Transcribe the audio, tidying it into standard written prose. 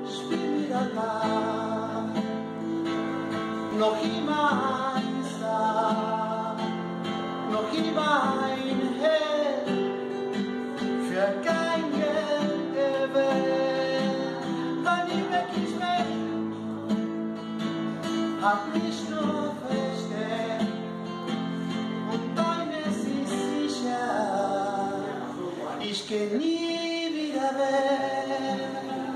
spiel wieder da. Noch immer ein Star, noch immer ein Held, für kein Geld der Welt. Weil ich wirklich weg, hab mich nur versteckt, und eines ist sicher, ich geh nie wieder weg.